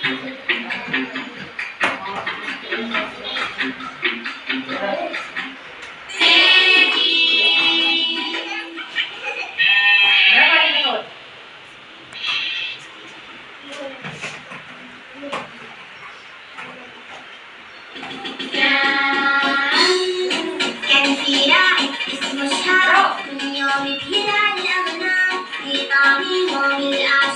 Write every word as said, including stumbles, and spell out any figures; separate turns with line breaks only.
كان في راعي اسمه شهاب كل يوم بيرعى الأغنام في طعمهم الأعلى